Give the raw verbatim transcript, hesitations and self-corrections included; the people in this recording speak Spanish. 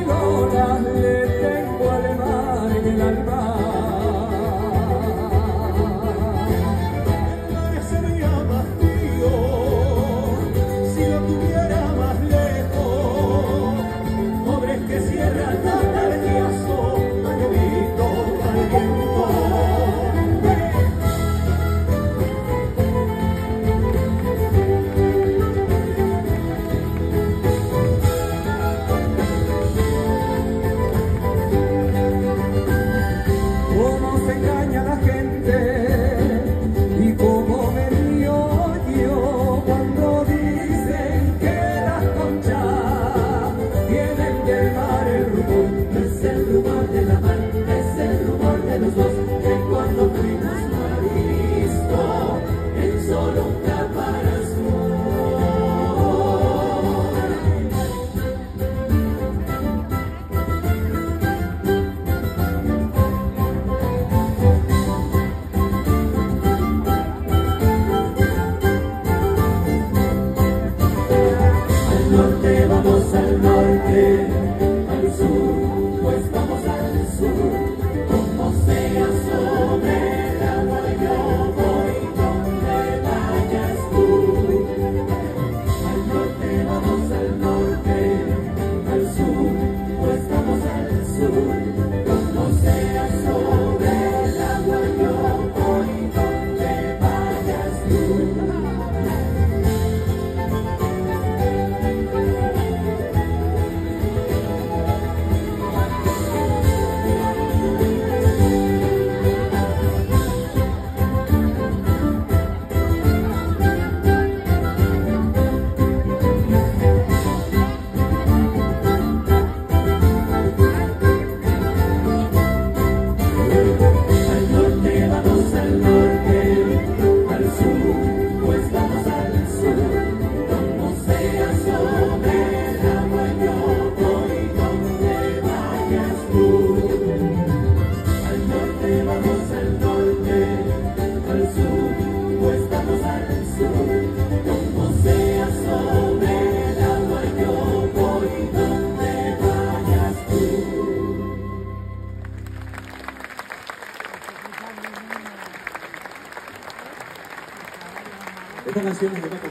traidoras le tengo al mar en el alma. El mar sería más frío si lo tuviera más lejos. Pobres que cierran nostalgiazo, pañuelito al viento. Cómo se engaña la gente y cómo me río yo cuando dicen que las conchas vienen del mar. El rumor es el rumor de la mar, es el rumor de los dos, que cuando fuimos marisco en solo un caparazón. Al norte vamos al norte, al sur pues vamos al sur, como sea sobre el agua yo voy donde vayas tú. Al norte vamos al norte, al sur pues vamos al sur, como sea sobre el agua yo voy donde vayas tú. Al norte vamos al norte, al sur pues vamos al sur, como sea sobre el agua yo voy donde vayas tú. Al norte vamos al norte, al sur pues vamos al sur, como sea sobre el agua yo voy donde vayas tú. Esta canción es de